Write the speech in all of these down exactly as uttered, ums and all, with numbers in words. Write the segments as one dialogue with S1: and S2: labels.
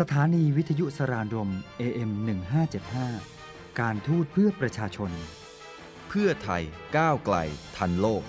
S1: สถานีวิทยุสรานรม เอ เอ็ม หนึ่งห้าเจ็ดห้า การทูตเพื่อประชาชน
S2: เพื่อไทยก้าวไกลทันโลก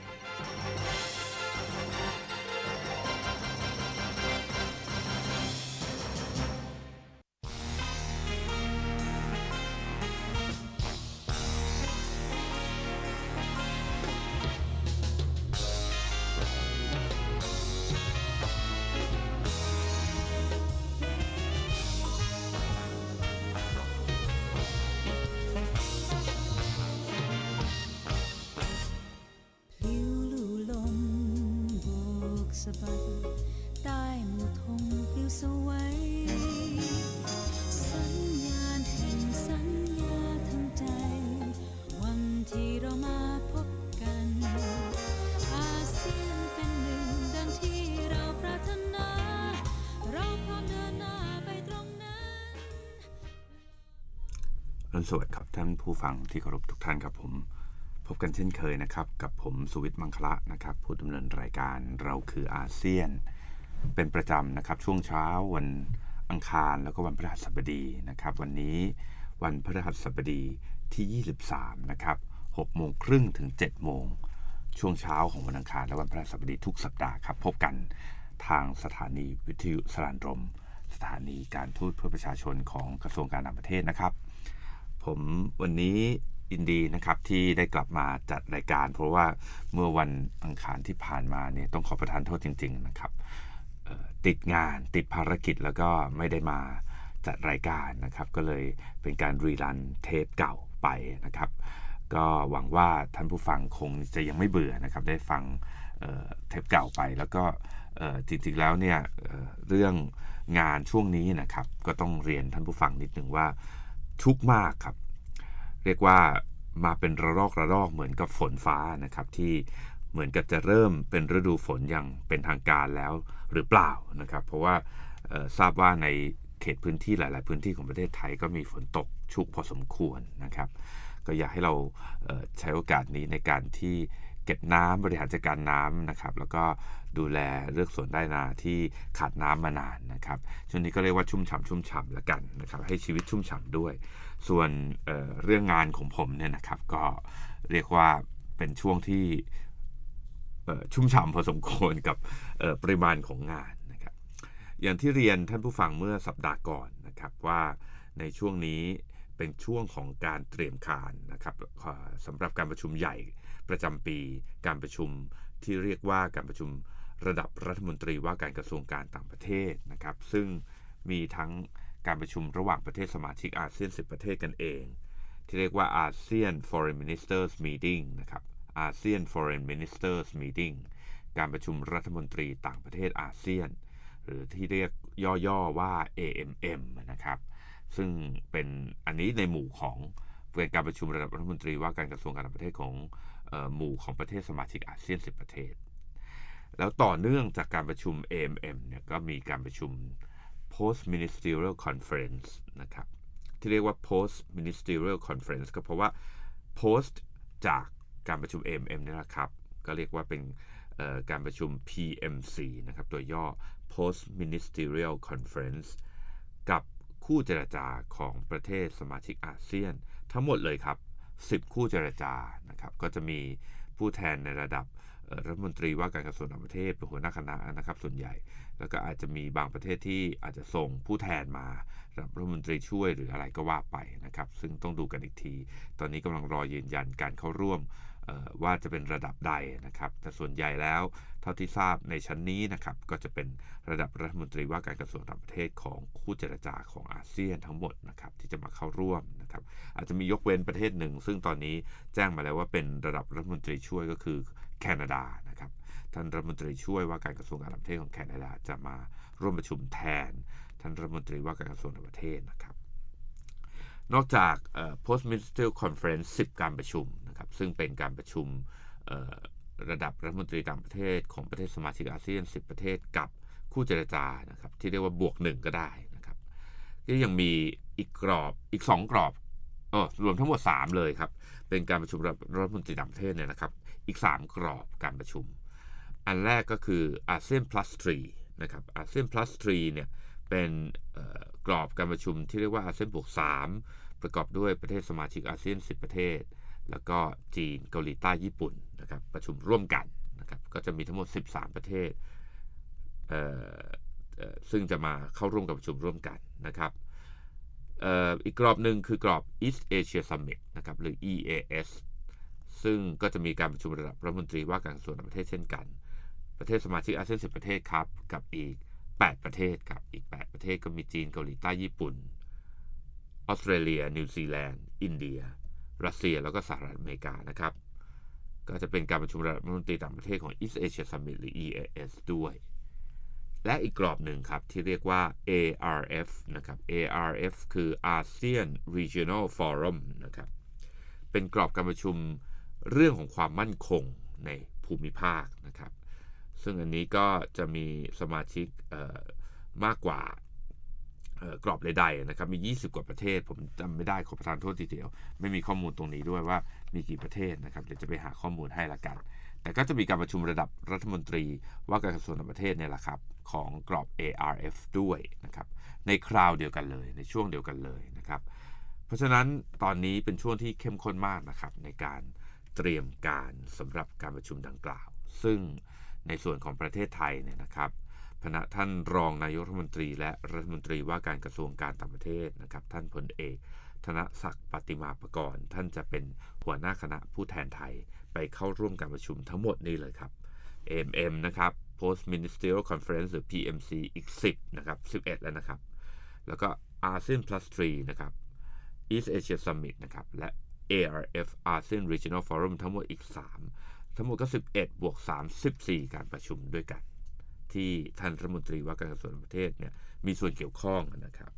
S3: สวัสดีครับท่านผู้ฟังที่เคารพทุกท่านครับผมพบกันเช่นเคยนะครับกับผมสุวิทย์มังคละนะครับผู้ดำเนินรายการเราคืออาเซียนเป็นประจำนะครับช่วงเช้าวันอังคารแล้วก็วันพฤหัสบดีนะครับวันนี้วันพฤหัสบดีที่ยี่สิบสามนะครับหกโมงครึ่งถึงเจ็ดโมงช่วงเช้าของวันอังคารและวันพฤหัสบดีทุกสัปดาห์ครับพบกันทางสถานีวิทยุสรานรมสถานีการทูตเพื่อประชาชนของกระทรวงการต่างประเทศนะครับผมวันนี้ยินดีนะครับที่ได้กลับมาจัดรายการเพราะว่าเมื่อวันอังคารที่ผ่านมาเนี่ยต้องขอประทานโทษจริงๆนะครับติดงานติดภารกิจแล้วก็ไม่ได้มาจัดรายการนะครับก็เลยเป็นการรีรันเทปเก่าไปนะครับก็หวังว่าท่านผู้ฟังคงจะยังไม่เบื่อนะครับได้ฟังเทปเก่าไปแล้วก็จริงๆแล้วเนี่ยเรื่องงานช่วงนี้นะครับก็ต้องเรียนท่านผู้ฟังนิดนึงว่าชุกมากครับเรียกว่ามาเป็นระลอกระลอกเหมือนกับฝนฟ้านะครับที่เหมือนกับจะเริ่มเป็นฤดูฝนอย่างเป็นทางการแล้วหรือเปล่านะครับเพราะว่าทราบว่าในเขตพื้นที่หลายๆพื้นที่ของประเทศไทยก็มีฝนตกชุกพอสมควรนะครับก็อยากให้เราใช้โอกาสนี้ในการที่เก็บน้ำบริหารจัดการน้ำนะครับแล้วก็ดูแลเลือกสวนไร่นาที่ขาดน้ำมานานนะครับช่วงนี้ก็เรียกว่าชุ่มฉ่ำชุ่มฉ่ำละกันนะครับให้ชีวิตชุ่มฉ่ำด้วยส่วน เอ่อ เรื่องงานของผมเนี่ยนะครับก็เรียกว่าเป็นช่วงที่ชุ่มฉ่ำพอสมควรกับปริมาณของงานนะครับอย่างที่เรียนท่านผู้ฟังเมื่อสัปดาห์ก่อนนะครับว่าในช่วงนี้เป็นช่วงของการเตรียมการนะครับสำหรับการประชุมใหญ่ประจำปีการประชุมที่เรียกว่าการประชุมระดับรัฐมนตรีว่าการกระทรวงการต่างประเทศนะครับซึ่งมีทั้งการประชุมระหว่างประเทศสมาชิกอาเซียนสิบประเทศกันเองที่เรียกว่าอาเซียน Foreign Ministers Meeting นะครับอาเซียน Foreign Ministers Meeting การประชุมรัฐมนตรีต่างประเทศอาเซียนหรือที่เรียกย่อๆว่า เอ เอ็ม เอ็ม นะครับซึ่งเป็นอันนี้ในหมู่ของเป็นการประชุมระดับรัฐมนตรีว่าการกระทรวงการต่างประเทศของหมู่ของประเทศสมาชิกอาเซียนสิบประเทศแล้วต่อเนื่องจากการประชุม เอ เอ็ม เอ็ม เนี่ยก็มีการประชุม Post Ministerial Conference นะครับที่เรียกว่า Post Ministerial Conference ก็เพราะว่า Post จากการประชุม เอ เอ็ม เอ็ม นี่แหละครับก็เรียกว่าเป็นการประชุม พี เอ็ม ซี นะครับตัวย่อ Post Ministerial Conference กับคู่เจรจาของประเทศสมาชิกอาเซียนทั้งหมดเลยครับสิบคู่เจรจานะครับก็จะมีผู้แทนในระดับรัฐมนตรีว่าการกระทรวงต่างประเทศเป็นหัวหน้าคณะนะครับส่วนใหญ่แล้วก็อาจจะมีบางประเทศที่อาจจะส่งผู้แทนมารัฐมนตรีช่วยหรืออะไรก็ว่าไปนะครับซึ่งต้องดูกันอีกทีตอนนี้กำลังรอยืนยันการเข้าร่วมว่าจะเป็นระดับใดนะครับแต่ส่วนใหญ่แล้วเท่าที่ทราบในชั้นนี้นะครับก็จะเป็นระดับรัฐมนตรีว่าการกระทรวงต่างประเทศของคู่เจรจาของอาเซียนทั้งหมดนะครับที่จะมาเข้าร่วมนะครับอาจจะมียกเว้นประเทศหนึ่งซึ่งตอนนี้แจ้งมาแล้วว่าเป็นระดับรัฐมนตรีช่วยก็คือแคนาดานะครับท่านรัฐมนตรีช่วยว่าการกระทรวงการต่างประเทศของแคนาดาจะมาร่วมประชุมแทนท่านรัฐมนตรีว่าการกระทรวงต่างประเทศนะครับนอกจาก Post Ministerial Conference สิบการประชุมนะครับซึ่งเป็นการประชุมระดับรัฐมนตรีต่างประเทศของประเทศสมาชิกอาเซียนสิบประเทศกับคู่เจรจานะครับที่เรียกว่าบวกหนึ่งก็ได้นะครับก็ยังมีอีกกรอบอีกสองกรอบเออรวมทั้งหมดสามเลยครับเป็นการประชุมรัฐมนตรีต่างประเทศเนี่ยนะครับอีกสามกรอบการประชุมอันแรกก็คืออาเซียน plus สามนะครับอาเซียน plus สามเนี่ย
S4: เป็นกรอบการประชุมที่เรียกว่าอาเซียนบวกสามประกอบด้วยประเทศสมาชิกอาเซียนสิบประเทศแล้วก็จีนเกาหลีใต้ญี่ปุ่นนะครับประชุมร่วมกันนะครับก็จะมีทั้งหมดสิบสามประเทศซึ่งจะมาเข้าร่วมกับประชุมร่วมกันนะครับอีกกรอบหนึ่งคือกรอบ East Asia Summit นะครับหรือ อี เอ เอส ซึ่งก็จะมีการประชุมระดับรัฐมนตรีว่าการกระทรวงต่างประเทศเช่นกันประเทศสมาชิกอาเซียนสิบประเทศครับกับอีกแปดประเทศครับอีกแปดประเทศก็มีจีนเกาหลีใต้ญี่ปุ่นออสเตรเลียนิวซีแลนด์อินเดียรัสเซียแล้วก็สหรัฐอเมริกานะครับก็จะเป็นการประชุมระดับรัฐมนตรีต่างประเทศของ East Asia Summit หรือ อี เอ เอส ด้วยและอีกกรอบหนึ่งครับที่เรียกว่า เอ อาร์ เอฟ นะครับ เอ อาร์ เอฟ คือ อาเซียน Regional Forum นะครับเป็นกรอบการประชุมเรื่องของความมั่นคงในภูมิภาคนะครับซึ่งอันนี้ก็จะมีสมาชิกมากกว่ากรอบใดๆนะครับมียี่สิบกว่าประเทศผมจำไม่ได้ขอประทานโทษทีเดียวไม่มีข้อมูลตรงนี้ด้วยว่ามีกี่ประเทศนะครับเดี๋ยวจะไปหาข้อมูลให้ละกันแต่ก็จะมีการประชุมระดับรัฐมนตรีว่าการกระทรวงต่างประเทศเนี่ยแหละครับของกรอบ เอ อาร์ เอฟ ด้วยนะครับในคราวเดียวกันเลยในช่วงเดียวกันเลยนะครับเพราะฉะนั้นตอนนี้เป็นช่วงที่เข้มข้นมากนะครับในการเตรียมการสำหรับการประชุมดังกล่าวซึ่งในส่วนของประเทศไทยเนี่ยนะครับคณะท่านรองนายกรัฐมนตรีและรัฐมนตรีว่าการกระทรวงการต่างประเทศนะครับท่านพลเอกธนศักดิ์ปฏิมาประกรณ์ท่านจะเป็นหัวหน้าคณะผู้แทนไทยไปเข้าร่วมการประชุมทั้งหมดนี้เลยครับ เอ เอ็ม เอ็ม นะครับ Post Ministerial Conference หรือ พี เอ็ม ซี อีกสิบนะครับสิบเอ็ดแล้วนะครับแล้วก็ อาเซียน plus สามนะครับ East Asia Summit นะครับและ เอ อาร์ เอฟ ASEAN Regional Forum ทั้งหมดอีกสามทั้งหมดก็สิบเอ็ดบวกสาม สิบสี่การประชุมด้วยกันที่ท่านรัฐมนตรีว่าการกระทรวงต่างประเทศเนี่ยมีส่วนเกี่ยวข้องนะครับ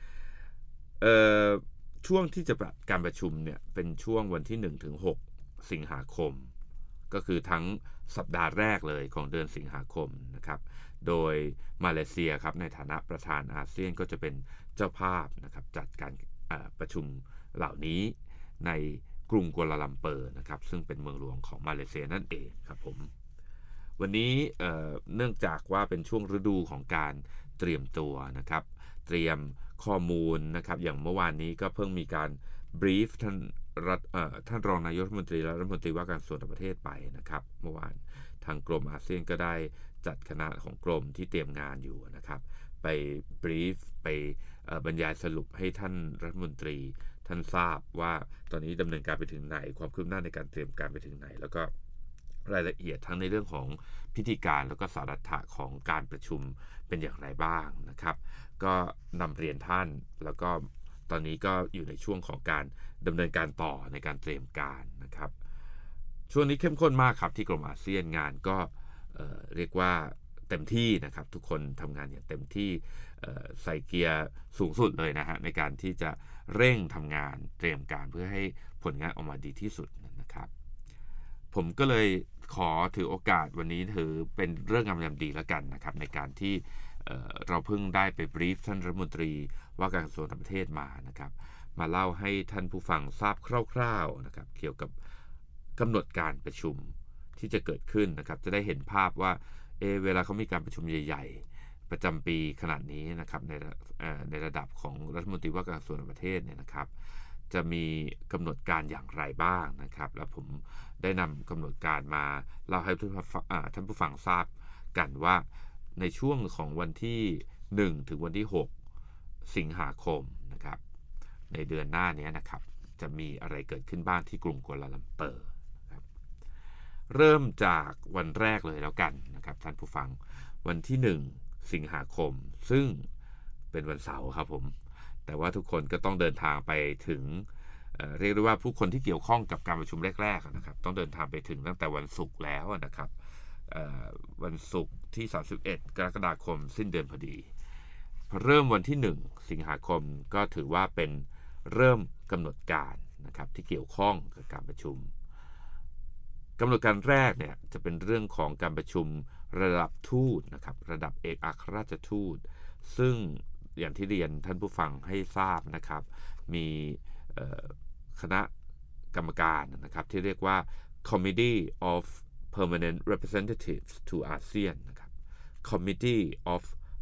S4: ช่วงที่จะจัดการประชุมเนี่ยเป็นช่วงวันที่หนึ่งถึงหกสิงหาคมก็คือทั้งสัปดาห์แรกเลยของเดือนสิงหาคมนะครับโดยมาเลเซียครับในฐานะประธานอาเซียนก็จะเป็นเจ้าภาพนะครับจัดการประชุมเหล่านี้ในกรุงกัวลาลัมเปอร์นะครับซึ่งเป็นเมืองหลวงของมาเลเซียนั่นเองครับผมวันนี้ เอ่อ เนื่องจากว่าเป็นช่วงฤดูของการเตรียมตัวนะครับเตรียมข้อมูลนะครับอย่างเมื่อวานนี้ก็เพิ่งมีการบรีฟท่านรัฐท่านรองนายกรัฐมนตรีและรัฐมนตรีว่าการกระทรวงต่างประเทศไปนะครับเมื่อวานทางกรมอาเซียนก็ได้จัดคณะของกรมที่เตรียมงานอยู่นะครับไปบรีฟไปบรรยายสรุปให้ท่านรัฐมนตรีท่านทราบว่าตอนนี้ดำเนินการไปถึงไหนความคืบหน้าในการเตรียมการไปถึงไหนแล้วก็รายละเอียดทั้งในเรื่องของพิธีการแล้วก็สาระของการประชุมเป็นอย่างไรบ้างนะครับก็นำเรียนท่านแล้วก็ตอนนี้ก็อยู่ในช่วงของการดำเนินการต่อในการเตรียมการนะครับช่วงนี้เข้มข้นมากครับที่กรมอาเซียนงานก็เอ่อเรียกว่าเต็มที่นะครับทุกคนทำงานอย่างเต็มที่ใส่เกียร์สูงสุดเลยนะฮะในการที่จะเร่งทำงานเตรียมการเพื่อให้ผลงานออกมาดีที่สุดนะครับผมก็เลยขอถือโอกาสวันนี้ถือเป็นเรื่องงามยามดีแล้วกันนะครับในการที่เอ่อเราเพิ่งได้ไปบรีฟท่านรัฐมนตรีว่าการกระทรวงต่างประเทศมานะครับมาเล่าให้ท่านผู้ฟังทราบคร่าวๆนะครับเกี่ยวกับกำหนดการประชุมที่จะเกิดขึ้นนะครับจะได้เห็นภาพว่าเอเวลาเขามีการประชุมใหญ่ๆประจำปีขนาดนี้นะครับในในระดับของรัฐมนตรีว่าการกระทรวงต่างประเทศเนี่ยนะครับจะมีกำหนดการอย่างไรบ้างนะครับแล้วผมได้นำกำหนดการมาเล่าให้ท่านผู้ฟังทราบกันว่าในช่วงของวันที่หนึ่งถึงวันที่หกสิงหาคมนะครับในเดือนหน้านี้นะครับจะมีอะไรเกิดขึ้นบ้างที่กรุงกัวลาลัมเปอร์นะครับเริ่มจากวันแรกเลยแล้วกันนะครับท่านผู้ฟังวันที่หนึ่งสิงหาคมซึ่งเป็นวันเสาร์ครับผมแต่ว่าทุกคนก็ต้องเดินทางไปถึง เอ่อ เรียกได้ว่าผู้คนที่เกี่ยวข้องกับการประชุมแรกๆนะครับต้องเดินทางไปถึงตั้งแต่วันศุกร์แล้วนะครับวันศุกร์ที่สามสิบเอ็ดกรกฎาคมสิ้นเดือนพอดีพอเริ่มวันที่หนึ่งสิงหาคมก็ถือว่าเป็นเริ่มกำหนดการนะครับที่เกี่ยวข้องกับการประชุมกำหนดการแรกเนี่ยจะเป็นเรื่องของการประชุมระดับทูตนะครับระดับเอกอัครราชทูตซึ่งอย่างที่เรียนท่านผู้ฟังให้ทราบนะครับมีคณะกรรมการนะครับที่เรียกว่า Committee of Permanent Representatives to อาเซียน นะครับ Committee of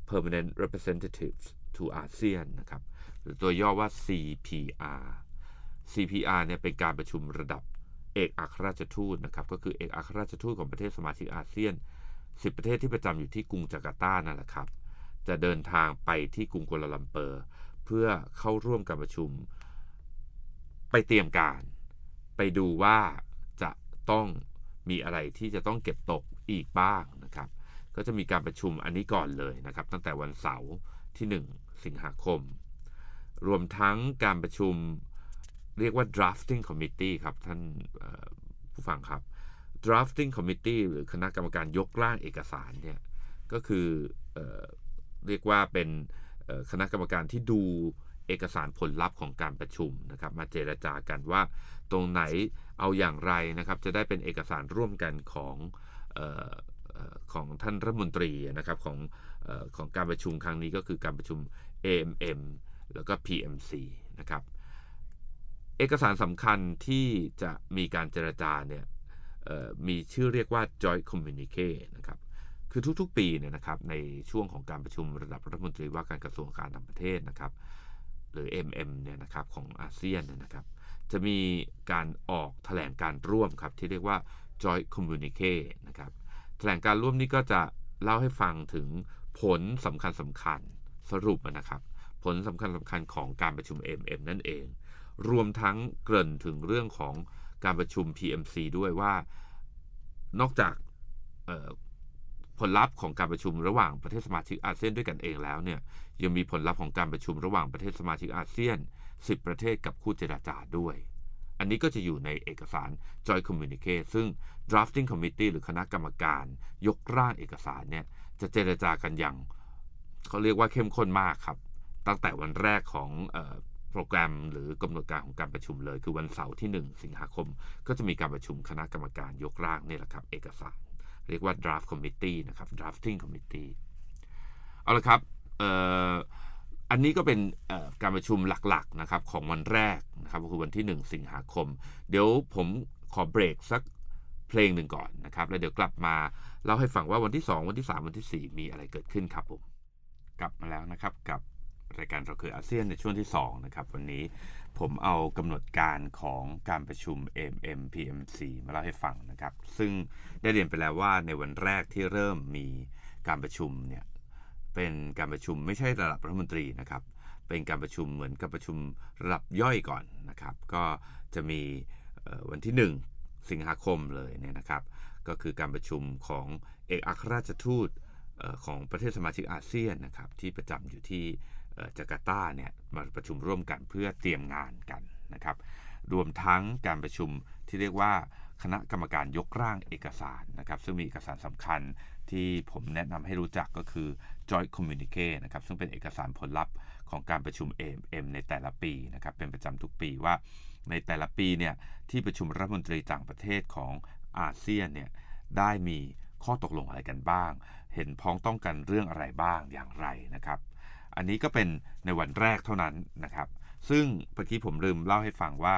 S4: Permanent Representatives to อาเซียนนะครับหรือตัวย่อว่า ซี พี อาร์ ซี พี อาร์ เนี่ยเป็นการประชุมระดับเอกอัครราชทูตนะครับก็คือเอกอัครราชทูตของประเทศสมาชิกอาเซียนสิบประเทศที่ประจำอยู่ที่กรุงจาการ์ตานั่นแหละครับจะเดินทางไปที่กรุงกัวลาลัมเปอร์เพื่อเข้าร่วมการประชุมไปเตรียมการไปดูว่าจะต้องมีอะไรที่จะต้องเก็บตกอีกบ้างนะครับก็จะมีการประชุมอันนี้ก่อนเลยนะครับตั้งแต่วันเสาร์ที่หนึ่งสิงหาคมรวมทั้งการประชุมเรียกว่า drafting committee ครับท่านผู้ฟังครับ drafting committee หรือคณะกรรมการยกร่างเอกสารเนี่ยก็คือเอ่อเรียกว่าเป็นคณะกรรมการที่ดูเอกสารผลลัพธ์ของการประชุมนะครับมาเจรจากันว่าตรงไหนเอาอย่างไรนะครับจะได้เป็นเอกสารร่วมกันของเอ่อของท่านรัฐมนตรีนะครับของเอ่อของการประชุมครั้งนี้ก็คือการประชุม เอ เอ็ม เอ็ม แล้วก็ พี เอ็ม ซี นะครับเอกสารสำคัญที่จะมีการเจรจาเนี่ยมีชื่อเรียกว่า Joint Communique นะครับคือทุกๆปีเนี่ยนะครับในช่วงของการประชุมระดับรัฐมนตรีว่าการกระทรวงการต่างประเทศนะครับหรือ เอ็ม เอ็ม เนี่ยนะครับของอาเซียนนะครับจะมีการออกแถลงการร่วมครับที่เรียกว่า Joint Communique นะครับแถลงการร่วมนี้ก็จะเล่าให้ฟังถึงผลสำคัญสำคัญสรุปนะครับผลสำคัญสำคัญของการประชุม เอ็ม เอ็ม นั่นเองรวมทั้งเกริ่นถึงเรื่องของการประชุม พี เอ็ม ซี ด้วยว่านอกจากผลลัพธ์ของการประชุมระหว่างประเทศสมาชิกอาเซียนด้วยกันเองแล้วเนี่ยยังมีผลลัพธ์ของการประชุมระหว่างประเทศสมาชิกอาเซียนสิบประเทศกับคู่เจรจาด้วยอันนี้ก็จะอยู่ในเอกสาร Joint Communique ซึ่ง Drafting Committee หรือคณะกรรมการยกร่างเอกสารเนี่ยจะเจรจากันอย่างเขาเรียกว่าเข้มข้นมากครับตั้งแต่วันแรกของเอ่อโปรแกรมหรือกำหนดการของการประชุมเลยคือวันเสาร์ที่หนึ่งสิงหาคมก็จะมีการประชุมคณะกรรมการยกร่างนี่แหละครับเอกสารเรียกว่า draft committee นะครับ drafting committee เอาละครับเอ่ออันนี้ก็เป็นเอ่อการประชุมหลักๆนะครับของวันแรกนะครับก็คือวันที่หนึ่งสิงหาคมเดี๋ยวผมขอเบรกสักเพลงหนึ่งก่อนนะครับแล้วเดี๋ยวกลับมาเล่าให้ฟังว่าวันที่สองวันที่สามวันที่สี่มีอะไรเกิดขึ้นครับผมกลับมาแล้วนะครับกับรายการเราคืออาเซียนในช่วงที่สองนะครับวันนี้ผมเอากำหนดการของการประชุม เอ็ม เอ็ม พี เอ็ม ซี มาเล่าให้ฟังนะครับซึ่งได้เรียนไปแล้วว่าในวันแรกที่เริ่มมีการประชุมเนี่ยเป็นการประชุมไม่ใช่ระดับรัฐมนตรีนะครับเป็นการประชุมเหมือนกับประชุมระดับย่อยก่อนนะครับก็จะมีวันที่หนึ่งสิงหาคมเลยเนี่ยนะครับก็คือการประชุมของเอกอัครราชทูตของประเทศสมาชิกอาเซียนนะครับที่ประจำอยู่ที่จาการ์ตาเนี่ยมาประชุมร่วมกันเพื่อเตรียมงานกันนะครับรวมทั้งการประชุมที่เรียกว่าคณะกรรมการยกร่างเอกสารนะครับซึ่งมีเอกสารสำคัญที่ผมแนะนำให้รู้จักก็คือ Joint Communique นะครับซึ่งเป็นเอกสารผลลัพธ์ของการประชุม เอ เอ็ม เอ็ม ในแต่ละปีนะครับเป็นประจำทุกปีว่าในแต่ละปีเนี่ยที่ประชุมรัฐมนตรีต่างประเทศของอาเซียนเนี่ยได้มีข้อตกลงอะไรกันบ้างเห็นพ้องต้องกันเรื่องอะไรบ้างอย่างไรนะครับอันนี้ก็เป็นในวันแรกเท่านั้นนะครับซึ่งเมื่อกี้ผมลืมเล่าให้ฟังว่า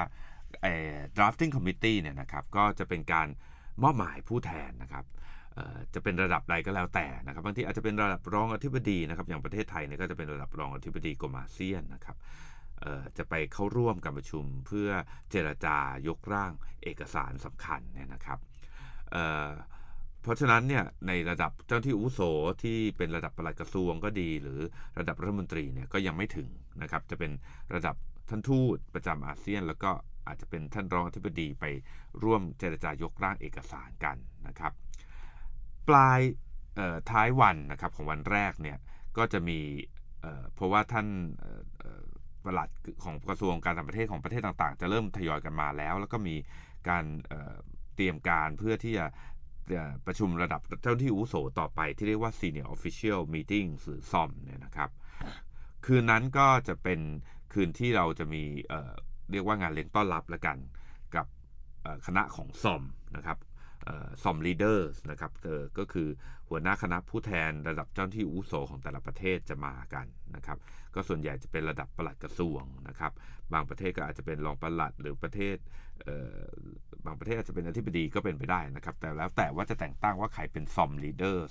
S4: drafting committee เนี่ยนะครับก็จะเป็นการมอบหมายผู้แทนนะครับจะเป็นระดับใดก็แล้วแต่นะครับบางทีอาจจะเป็นระดับรองอธิบดีนะครับอย่างประเทศไทยเนี่ยก็จะเป็นระดับรองอธิบดีกรมอาเซียนนะครับจะไปเข้าร่วมการประชุมเพื่อเจรจายกร่างเอกสารสำคัญเนี่ยนะครับเพราะฉะนั้นเนี่ยในระดับเจ้าหน้าที่อาวุโสที่เป็นระดับปลัดกระทรวงก็ดีหรือระดับรัฐมนตรีเนี่ยก็ยังไม่ถึงนะครับจะเป็นระดับท่านทูตประจำอาเซียนแล้วก็อาจจะเป็นท่านรองอธิบดีไปร่วมเจรจายกร่างเอกสารกันนะครับปลายท้ายวันนะครับของวันแรกเนี่ยก็จะมีเพราะว่าท่านปลัดของกระทรวงการต่างประเทศของประเทศต่างๆจะเริ่มทยอยกันมาแล้วแล้วก็มีการเตรียมการเพื่อที่จะประชุมระดับเจ้าหน้าที่อาวุโสต่อไปที่เรียกว่า Senior Official Meeting หรือ ซอม เนี่ยนะครับคืนนั้นก็จะเป็นคืนที่เราจะมีเอ่อเรียกว่างานเลี้ยงต้อนรับละกันกับคณะของ ซอม นะครับซอม Leaders นะครับก็คือหัวหน้าคณะผู้แทนระดับเจ้าหน้าที่อาวุโสของแต่ละประเทศจะมากันนะครับก็ส่วนใหญ่จะเป็นระดับปลัดกระทรวงนะครับบางประเทศก็อาจจะเป็นรองปลัดหรือประเทศบางประเทศอาจจะเป็นอธิบดีก็เป็นไปได้นะครับแต่แล้วแต่ว่าจะแต่งตั้งว่าใครเป็น ซอม Leaders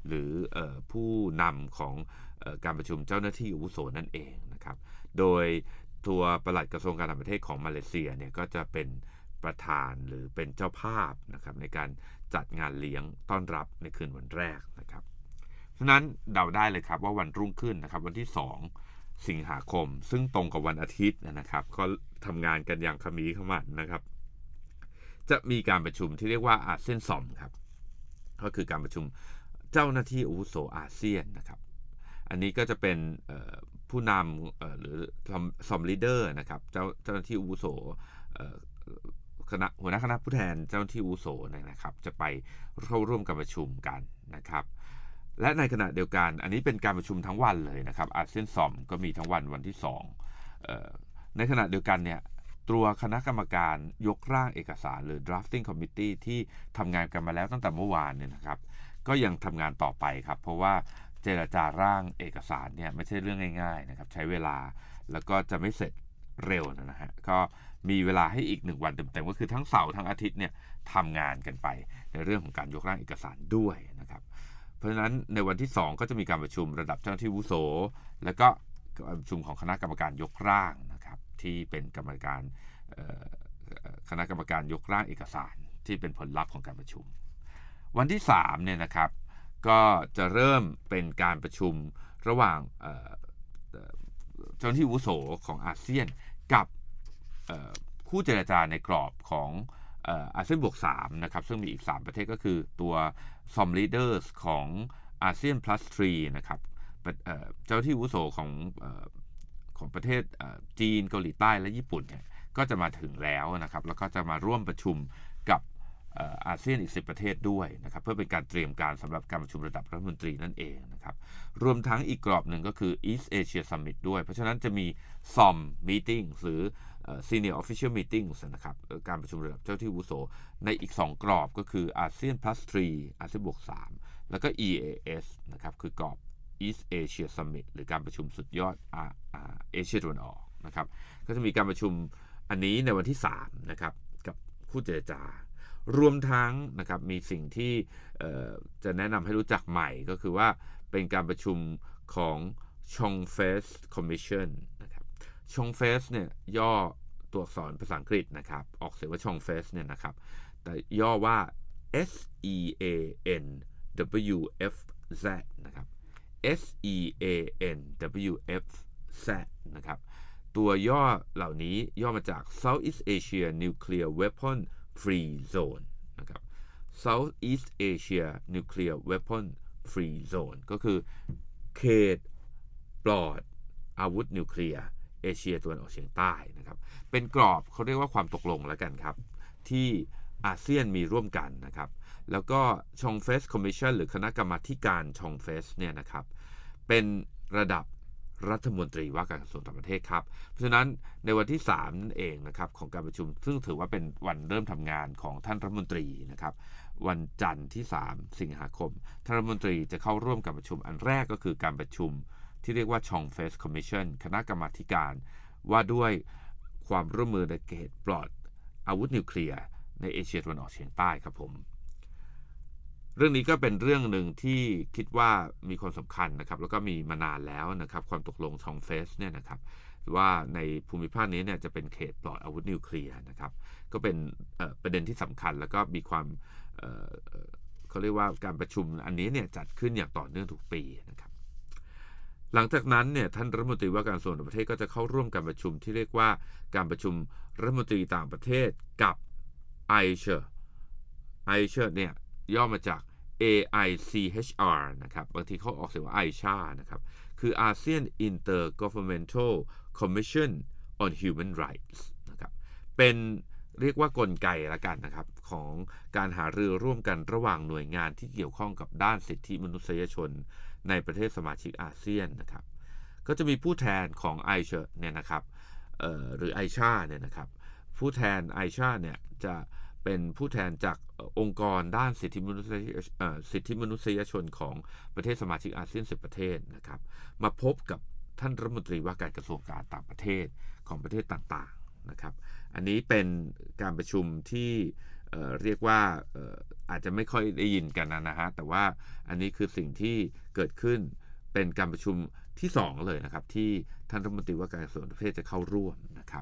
S4: หรือเอ่อผู้นำของเอ่อการประชุมเจ้าหน้าที่อาวุโสนั่นเองนะครับโดยตัวปลัดกระทรวงการต่างประเทศของมาเลเซียเนี่ยก็จะเป็นประธานหรือเป็นเจ้าภาพนะครับในการจัดงานเลี้ยงต้อนรับในคืนวันแรกนะครับเพราะนั้นเดาได้เลยครับว่าวันรุ่งขึ้นนะครับวันที่สองสิงหาคมซึ่งตรงกับวันอาทิตย์นะครับก็ทำงานกันอย่างขมีขมันนะครับจะมีการประชุมที่เรียกว่าอาเซียนซอมครับก็คือการประชุมเจ้าหน้าที่อาวุโสอาเซียนนะครับอันนี้ก็จะเป็นผู้นำหรือซอมลีดเดอร์นะครับเจ้าเจ้าหน้าที่อาวุโสคณะหัวหน้าคณะผู้แทนเจ้าหน้าที่อาวุโสนะครับจะไปเข้าร่วมการประชุมกันนะครับและในขณะเดียวกันอันนี้เป็นการประชุมทั้งวันเลยนะครับอาเซียนซอมก็มีทั้งวันวันที่สองเอ่อในขณะเดียวกันเนี่ยตัวคณะกรรมการยกร่างเอกสารหรือ drafting committee ที่ทำงานกันมาแล้วตั้งแต่เมื่อวานเนี่ยนะครับก็ยังทำงานต่อไปครับเพราะว่าเจรจาร่างเอกสารเนี่ยไม่ใช่เรื่องง่ายๆนะครับใช้เวลาแล้วก็จะไม่เสร็จเร็วนะฮะก็มีเวลาให้อีกหนึ่งวันเต็มๆก็คือทั้งเสาร์ทั้งอาทิตย์เนี่ยทำงานกันไปในเรื่องของการยกร่างเอกสารด้วยนะครับเพราะฉะนั้นในวันที่สองก็จะมีการประชุมระดับเจ้าหน้าที่อาวุโสแล้วก็การประชุมของคณะกรรมการยกร่างนะครับที่เป็นกรรมการคณะกรรมการยกร่างเอกสารที่เป็นผลลัพธ์ของการประชุมวันที่สามเนี่ยนะครับก็จะเริ่มเป็นการประชุมระหว่างเจ้าหน้าที่อาวุโสของอาเซียนกับคู่เจรจาในกรอบของอาเซียนบวกสามนะครับซึ่งมีอีกสามประเทศก็คือตัว ซอม Leaders ของอาเซียน plus สามนะครับเจ้าหน้าที่อาวุโสของของประเทศจีนเกาหลีใต้และญี่ปุ่นเนี่ยก็จะมาถึงแล้วนะครับแล้วก็จะมาร่วมประชุมกับอาเซียนอีกสิบประเทศด้วยนะครับเพื่อเป็นการเตรียมการสำหรับการประชุมระดับรัฐมนตรีนั่นเองนะครับรวมทั้งอีกกรอบหนึ่งก็คือ East Asia Summit ด้วยเพราะฉะนั้นจะมี ซอม Meeting หรือ Senior Official Meetings นะครับการประชุมระดับเจ้าที่อาวุโสในอีกสองกรอบก็คืออาเซียน plus สามอาเซียนบวกสามแล้วก็ อี เอ เอส นะครับคือกรอบ East Asia Summit หรือการประชุมสุดยอดเอเชียตะวันออกนะครับก็จะมีการประชุมอันนี้ในวันที่สามนะครับกับคู่เจรจารวมทั้งนะครับมีสิ่งที่จะแนะนำให้รู้จักใหม่ก็คือว่าเป็นการประชุมของ Chong-Fest Commission นะครับ Chong-Fest เนี่ยย่อตัวอักษรภาษาอังกฤษนะครับออกเสียงว่า Chong-Fest เนี่ยนะครับแต่ย่อว่า S E A N W F Z นะครับ S E A N W F Z นะครับตัวย่อเหล่านี้ย่อมาจาก Southeast Asia Nuclear Weapon Free Zone นะครับ Southeast Asia Nuclear Weapon Free Zone ก็คือเขตปลอดอาวุธนิวเคลียร์เอเชียตะวันออกเฉียงใต้นะครับเป็นกรอบเขาเรียกว่าความตกลงแล้วกันครับที่อาเซียนมีร่วมกันนะครับแล้วก็ Chong-Fest Commission หรือคณะกรรมาการ Chong-Fest เนี่ยนะครับเป็นระดับรัฐมนตรีว่าการกระทรวงต่างประเทศครับเพราะฉะนั้นในวันที่สามนั่นเองนะครับของการประชุมซึ่งถือว่าเป็นวันเริ่มทำงานของท่านรัฐมนตรีนะครับวันจันทร์ที่สามสิงหาคมท่านรัฐมนตรีจะเข้าร่วมการประชุมอันแรกก็คือการประชุมที่เรียกว่า Chong-Fest Commission คณะกรรมาการว่าด้วยความร่วมมือในเขตปลอดอาวุธนิวเคลียร์ในเอเชียตะวันออกเฉียงใต้ครับผมเรื่องนี้ก็เป็นเรื่องหนึ่งที่คิดว่ามีความสำคัญนะครับแล้วก็มีมานานแล้วนะครับความตกลง Chong-Fest เนี่ยนะครับว่าในภูมิภาคนี้เนี่ยจะเป็นเขตปลอดอาวุธนิวเคลียร์นะครับก็เป็นประเด็นที่สำคัญแล้วก็มีความเอ่อเขาเรียกว่าการประชุมอันนี้เนี่ยจัดขึ้นอย่างต่อเนื่องทุกปีนะครับหลังจากนั้นเนี่ยท่านรัฐมนตรีว่าการกระทรวงต่างประเทศก็จะเข้าร่วมการประชุมที่เรียกว่าการประชุมรัฐมนตรีต่างประเทศกับ ไอ เอ ซี ไอ เอ ซี เนี่ยย่อมาจาก เอ ไอ ซี เอช อาร์ นะครับบางทีเขาออกเสียงว่า ไอ เอ ซี เอ นะครับคือ อาเซียน Intergovernmental Commission on Human Rights นะครับเป็นเรียกว่ากลไกละกันนะครับของการหารือร่วมกันระหว่างหน่วยงานที่เกี่ยวข้องกับด้านสิทธิมนุษยชนในประเทศสมาชิกอาเซียนนะครับก็จะมีผู้แทนของ ไอ เอ ซี เนี่ยนะครับหรือ ไอ เอ ซี เอ เนี่ยนะครับผู้แทน ไอ เอ ซี เอ เนี่ยจะเป็นผู้แทนจากองค์กรด้านสิทธิมนุษยสิทธิมนุษยชนของประเทศสมาชิกอาเซียนสิบประเทศนะครับมาพบกับท่านรัฐมนตรีว่าการกระทรวงการต่างประเทศของประเทศต่างๆนะครับอันนี้เป็นการประชุมที่เอ่อเรียกว่าเอ่ออาจจะไม่ค่อยได้ยินกันนะฮะแต่ว่าอันนี้คือสิ่งที่เกิดขึ้นเป็นการประชุมที่สองเลยนะครับที่ท่านรัฐมนตรีว่าการกระทรวงต่างประเทศจะเข้าร่วมนะครับ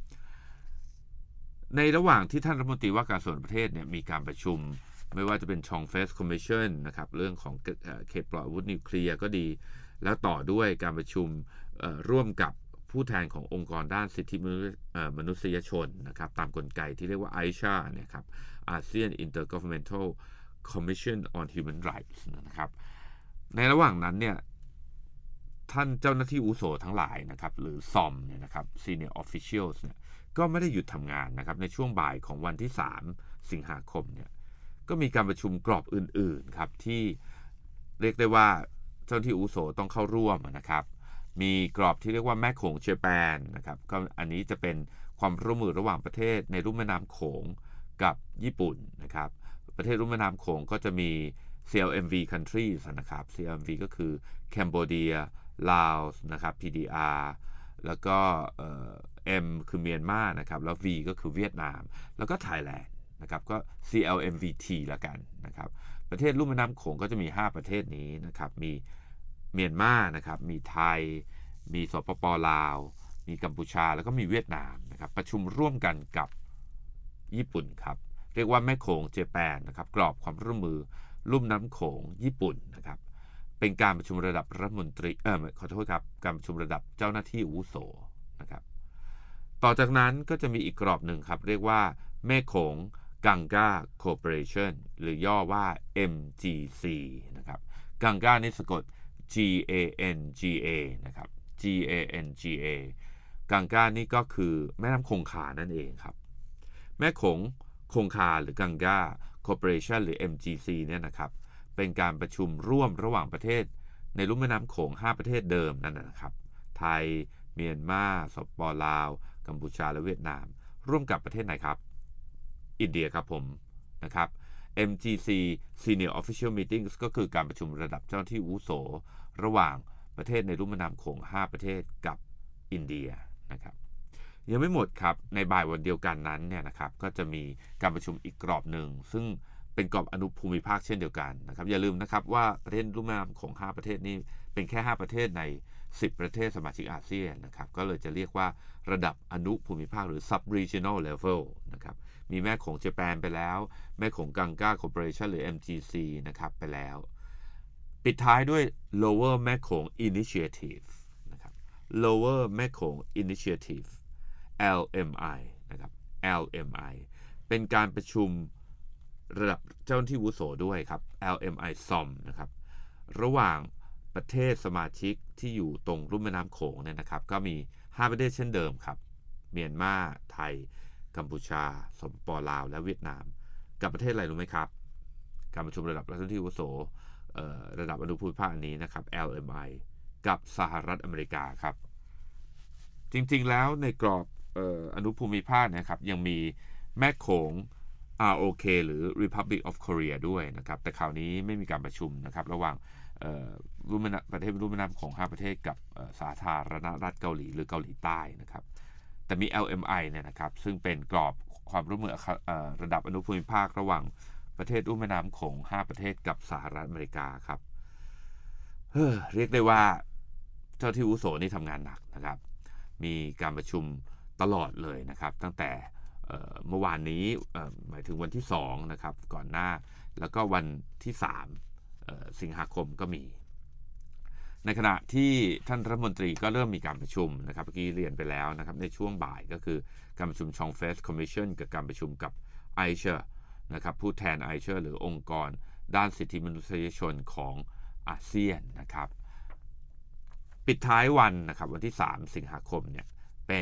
S4: ในระหว่างที่ท่านรัฐมนตรีว่าการกระทรวงต่างประเทศเนี่ยมีการประชุมไม่ว่าจะเป็นชองเฟสคอมมิชชั่นนะครับเรื่องของเขตปลอดอาวุธนิวเคลียร์ก็ดีแล้วต่อด้วยการประชุมร่วมกับผู้แทนขององค์กรด้านสิทธิมนุษยชนนะครับตามกลไกที่เรียกว่า ไอ เอช เอ เนี่ยครับ อาเซียน Intergovernmental Commission on Human Rights นะครับในระหว่างนั้นเนี่ยท่านเจ้าหน้าที่อาวุโสทั้งหลายนะครับหรือ ซอม เนี่ยนะครับ Senior Officials เนี่ยก็ไม่ได้หยุดทำงานนะครับในช่วงบ่ายของวันที่สามสิงหาคมเนี่ยก็มีการประชุมกรอบอื่นๆครับที่เรียกได้ว่าเจ้าหน้าที่อาวุโสต้องเข้าร่วมนะครับมีกรอบที่เรียกว่าแม่โขงเจแปนนะครับก็อันนี้จะเป็นความร่วมมือระหว่างประเทศในลุ่มแม่น้ำโขงกับญี่ปุ่นนะครับประเทศลุ่มแม่น้ำโขงก็จะมี ซี แอล เอ็ม วี countries นะครับ ซี แอล เอ็ม วี ก็คือแคนเบเดียลาวนะครับ พี ดี อาร์ แล้วก็เอ่อ M คือเมียนมานะครับแล้ว V ก็คือเวียดนามแล้วก็ไทยแลนด์นะครับก็ ซี แอล เอ็ม วี ที ละกันนะครับประเทศลุ่มแม่น้ำโขงก็จะมีห้าประเทศนี้นะครับมีเมียนมานะครับมีไทยมีสปป.ลาวมีกัมพูชาแล้วก็มีเวียดนามนะครับประชุมร่วมกันกับญี่ปุ่นครับเรียกว่าแม่โขงเจแปนนะครับกรอบความร่วมมือลุ่มน้ำโขงญี่ปุ่นนะครับเป็นการประชุมระดับรัฐมนตรีเออขอโทษครับการประชุมระดับเจ้าหน้าที่อาวุโสนะครับต่อจากนั้นก็จะมีอีกกรอบหนึ่งครับเรียกว่าแม่โขงกังกาโคเปอเรชั่นหรือย่อว่า เอ็ม จี ซี นะครับกังกานี่สะกด G A N G A นะครับ G A N G A กังกานี่ก็คือแม่น้ำคงคานั่นเองครับแม่โขงคงคาหรือกังกาโคเปอเรชั่นหรือ เอ็ม จี ซี เนี่ยนะครับเป็นการประชุมร่วมระหว่างประเทศในลุ่มแม่น้ำโขงห้าประเทศเดิมนั่นนะครับไทยเมียนมาสปป.ลาวกัมพูชาและเวียดนามร่วมกับประเทศไหนครับอินเดียครับผมนะครับ เอ็ม จี ซี Senior Official Meetings ก็คือการประชุมระดับเจ้าหน้าที่อาวุโสระหว่างประเทศในลุ่มแม่น้ำโขงห้าประเทศกับอินเดียนะครับยังไม่หมดครับในบ่ายวันเดียวกันนั้นเนี่ยนะครับก็จะมีการประชุมอีกกรอบหนึ่งซึ่งเป็นกรอบอนุภูมิภาคเช่นเดียวกันนะครับอย่าลืมนะครับว่าประเทศลุ่มแม่น้ำโขงห้าประเทศนี้เป็นแค่ห้าประเทศในสิบประเทศสมาชิกอาเซียนนะครับก็เลยจะเรียกว่าระดับอนุภูมิภาคหรือ sub regional level นะครับมีแม่โขงเจแปนไปแล้วแม่โขงกังกา Corporation หรือ เอ็ม จี ซี นะครับไปแล้วปิดท้ายด้วย lower แม่โขง initiative นะครับ lower แม่โขง initiative แอล เอ็ม ไอ นะครับ แอล เอ็ม ไอ เป็นการประชุมระดับเจ้าหน้าที่อาวุโสด้วยครับ แอล เอ็ม ไอ ซอม นะครับระหว่างประเทศสมาชิกที่อยู่ตรงลุ่มแม่น้ำโขงเนี่ยนะครับก็มีห้าประเทศเช่นเดิมครับเมียนมาไทยกัมพูชาสปป.ลาวและเวียดนามกับประเทศอะไรรู้ไหมครับการประชุมระดับรัฐมนตรีอาวุโสระดับอนุภูมิภาคอันนี้นะครับ แอล เอ็ม ไอ กับสหรัฐอเมริกาครับจริงๆแล้วในกรอบอนุภูมิภาคนะครับยังมีแม่โขง อาร์ โอ เค หรือ Republic of Korea ด้วยนะครับแต่คราวนี้ไม่มีการประชุมนะครับระหว่างรุ่มแม่น้ำประเทศรุ่มแม่น้ำของห้าประเทศกับสาธารณรัฐเกาหลีหรือเกาหลีใต้นะครับแต่มี แอล เอ็ม ไอ เนี่ยนะครับซึ่งเป็นกรอบความร่วมมือระดับอนุภูมิภาคระหว่างประเทศรุ่มแม่น้ำโขงห้าประเทศกับสหรัฐอเมริกาครับเฮ้อเรียกได้ว่าเจ้าที่อาวุโสนี่ทำงานหนักนะครับมีการประชุมตลอดเลยนะครับตั้งแต่เมื่อวานนี้หมายถึงวันที่สองนะครับก่อนหน้าแล้วก็วันที่สามสิงหาคมก็มีในขณะที่ท่านรัฐมนตรีก็เริ่มมีการประชุมนะครับเมื่อกี้เรียนไปแล้วนะครับในช่วงบ่ายก็คือการประชุมชองเฟสคอมมิชชั่นกับการประชุมกับ ไอ เอช เอ นะครับผู้แทน ไอ เอช เอ หรือองค์กรด้านสิทธิมนุษยชนของอาเซียนนะครับปิดท้ายวันนะครับวันที่สามสิงหาคมเนี่ยเป็น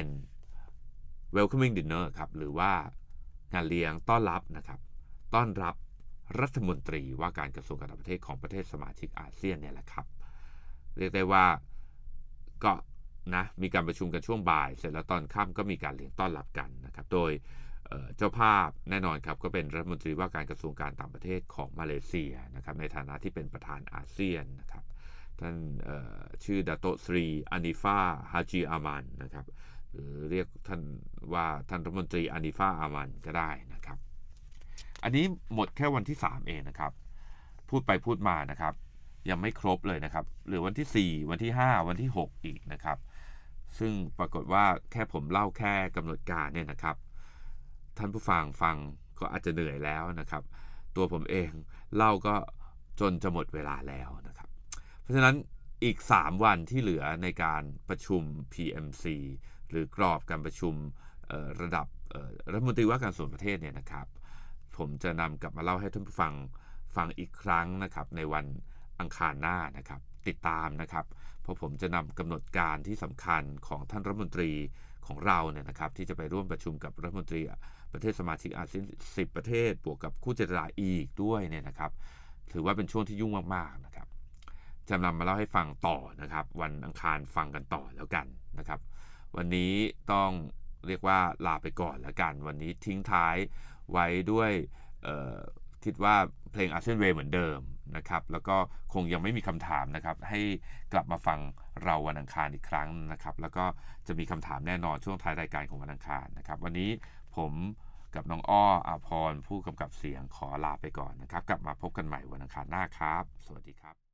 S4: welcoming dinner ครับหรือว่างานเลี้ยงต้อนรับนะครับต้อนรับรัฐมนตรีว่าการกระทรวงการต่างประเทศของประเทศสมาชิกอาเซียนเนี่ยแหละครับเรียกได้ว่าก็นะมีการประชุมกันช่วงบ่ายเสร็จแล้วตอนค่ำก็มีการเลี้ยงต้อนรับกันนะครับโดยเจ้าภาพแน่นอนครับก็เป็นรัฐมนตรีว่าการกระทรวงการต่างประเทศของมาเลเซียนะครับในฐานะที่เป็นประธานอาเซียนนะครับท่านชื่อดาโตสรีอานิฟาฮาจิอามันนะครับหรือเรียกท่านว่าท่านรัฐมนตรีอานิฟาอามันก็ได้นะครับอันนี้หมดแค่วันที่สามเองนะครับพูดไปพูดมานะครับยังไม่ครบเลยนะครับหรือวันที่สี่วันที่ห้าวันที่หกอีกนะครับซึ่งปรากฏว่าแค่ผมเล่าแค่กำหนดการเนี่ยนะครับท่านผู้ฟังฟังก็อาจจะเหนื่อยแล้วนะครับตัวผมเองเล่าก็จนจะหมดเวลาแล้วนะครับเพราะฉะนั้นอีกสามวันที่เหลือในการประชุม พี เอ็ม ซี หรือกรอบการประชุมระดับรัฐมนตรีว่าการส่วนประเทศเนี่ยนะครับผมจะนำกลับมาเล่าให้ท่านผู้ฟังฟังอีกครั้งนะครับในวันอังคารหน้านะครับติดตามนะครับเพราะผมจะนำกำหนดการที่สำคัญของท่านรัฐมนตรีของเราเนี่ยนะครับที่จะไปร่วมประชุมกับรัฐมนตรีประเทศสมาชิกอาเซียนสิบประเทศบวกกับคู่เจรจาอีกด้วยเนี่ยนะครับถือว่าเป็นช่วงที่ยุ่งมากๆนะครับจะนำมาเล่าให้ฟังต่อนะครับวันอังคารฟังกันต่อแล้วกันนะครับวันนี้ต้องเรียกว่าลาไปก่อนแล้วกันวันนี้ทิ้งท้ายไว้ด้วยคิดว่าเพลงอาเซียนเวย์เหมือนเดิมนะครับแล้วก็คงยังไม่มีคำถามนะครับให้กลับมาฟังเราวันอังคารอีกครั้งนะครับแล้วก็จะมีคำถามแน่นอนช่วงท้ายรายการของวันอังคารนะครับวันนี้ผมกับน้องอ้ออาภรณ์ผู้กำกับเสียงขอลาไปก่อนนะครับกลับมาพบกันใหม่วันอังคารหน้าครับสวัสดีครับ